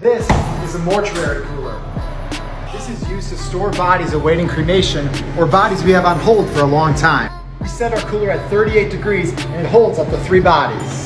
This is a mortuary cooler. This is used to store bodies awaiting cremation or bodies we have on hold for a long time. We set our cooler at 38 degrees and it holds up to 3 bodies.